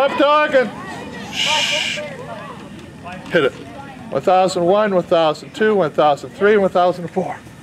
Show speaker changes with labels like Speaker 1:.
Speaker 1: Stop talking. Shh. Hit it. 1001, 1002, 1003, 1004.